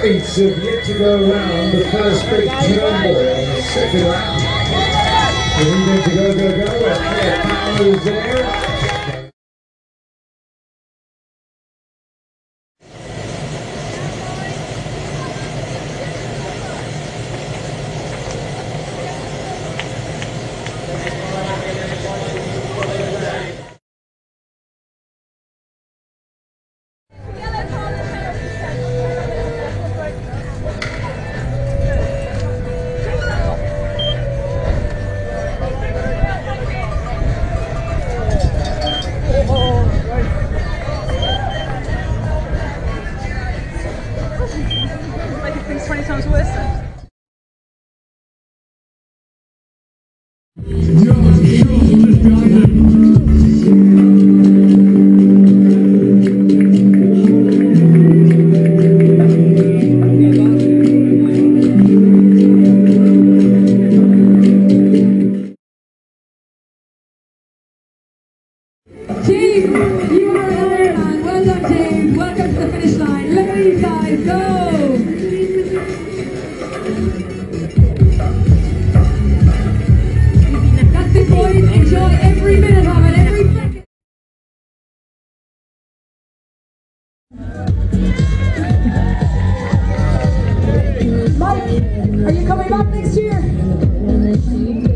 points have yet to go around the first big turmoil in the second round. We're to go. Claire Powers there. Team, you are there, man. Well done, team. Welcome to the finish line. Ladies, guys, go! That's it, boys. Enjoy every minute of it, every second. Mike, are you coming back next year?